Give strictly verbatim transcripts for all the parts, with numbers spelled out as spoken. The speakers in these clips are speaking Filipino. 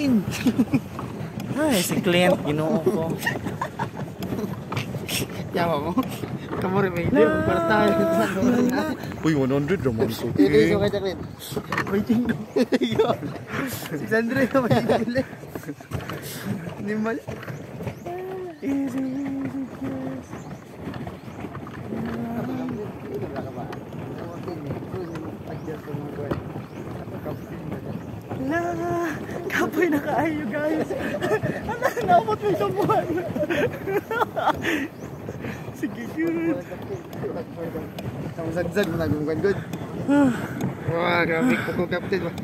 Clean. Ay, si Clint, ginoo ko. Yawa mo. Kamu rin may idea. Para tayo. Uy, one hundred naman so. Hindi, so kaya Clint. Waiting daw. six hundred na may idea. Hindi mal. Easy, easy, yes. La, kapoy na kaayo guys. Ano, naabot mo sa buwan. Sige, good. Zag-zag mo nagumkan good. Wah, grabe ko ko captain ba.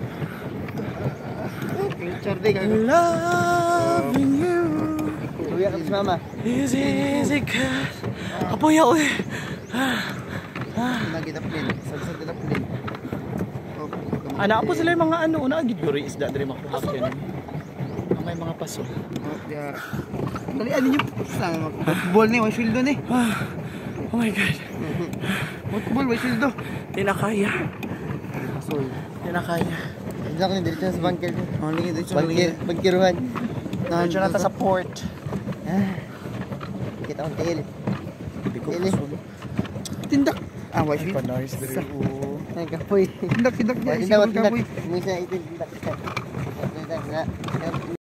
Picture din ka. Loving you. Kuya ka si mama. Easy, easy, cause. Kapoy ako eh. Nagita plane. Sagsag kita plane. Anak po sila yung mga ano, naagid yuri isda dari makuha yan. May mga paso. Yeah. Dali ano yung sa football ni, may shield ni. Oh my god. Football, may shield do. Tinakaya. Sorry. Tinakaya. Diyan ko ni dito sa bunker. Oh, lagi dito sa bunkeruhan. Diyan nata sa port. Ah. Kita ang tail. Hindi ko kasun. Tindak. Ah, may shield. Panaris diri o. Ay, kapoy. Tindak, tindak. Tindak, tindak. Tindak, tindak.